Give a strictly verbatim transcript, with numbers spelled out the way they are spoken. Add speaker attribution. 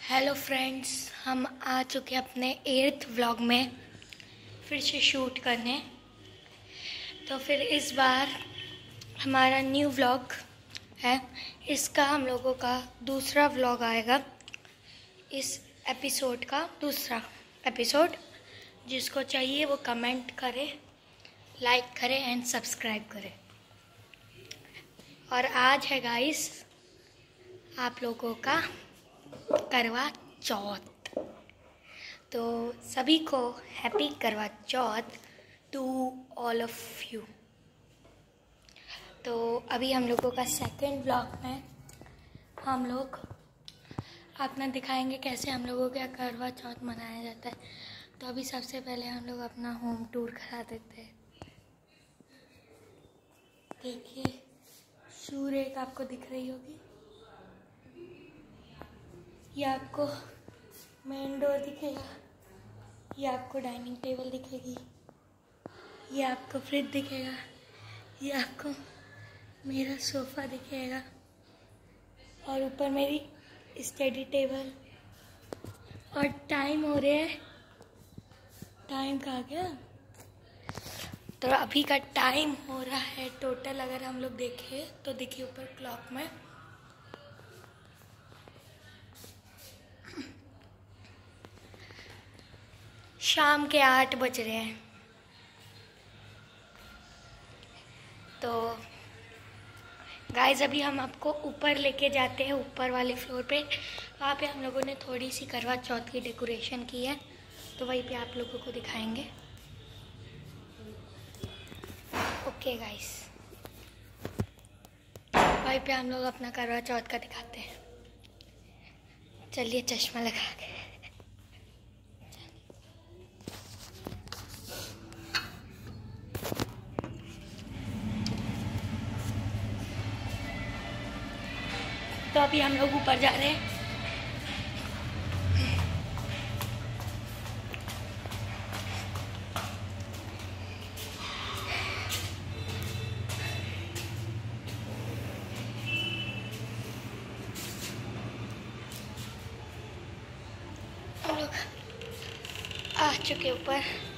Speaker 1: Hello friends, हम आ चुके हैं अपने एट्थ व्लॉग में फिर से शूट करने। तो फिर इस बार हमारा न्यू व्लॉग है, इसका हम लोगों का दूसरा व्लॉग आएगा। इस एपिसोड का दूसरा एपिसोड, जिसको चाहिए वो कमेंट करे, लाइक करे एंड सब्सक्राइब करे। और आज है गाइस आप लोगों का करवा चौथ, तो सभी को happy Karva Chauth to all of you. तो अभी हम लोगों का सेकंड ब्लॉग में हम लोग अपना दिखाएंगे कैसे हम लोगों का करवा चौथ मनाया जाता है। तो अभी सबसे पहले हम लोग अपना होम टूर करा देते हैं। देखिए सूर्य एक आपको दिख रही होगी, ये आपको मेन डोर दिखेगा, ये आपको डाइनिंग टेबल दिखेगी, ये आपको फ्रिज दिखेगा, ये आपको मेरा सोफ़ा दिखेगा और ऊपर मेरी स्टडी टेबल। और टाइम हो रहा है, टाइम कहाँ गया? तो अभी का टाइम हो रहा है टोटल, अगर हम लोग देखें तो देखिए ऊपर क्लॉक में शाम के आठ बज रहे हैं। तो गाइस अभी हम आपको ऊपर लेके जाते हैं, ऊपर वाले फ्लोर पे। वहाँ पे हम लोगों ने थोड़ी सी करवा चौथ की डेकोरेशन की है, तो वहीं पे आप लोगों को दिखाएंगे। ओके गाइस, वहीं पे हम लोग अपना करवा चौथ का दिखाते हैं। चलिए चश्मा लगा के। तो अभी हम लोग ऊपर जा रहे हैं। हम लोग आ चुके ऊपर।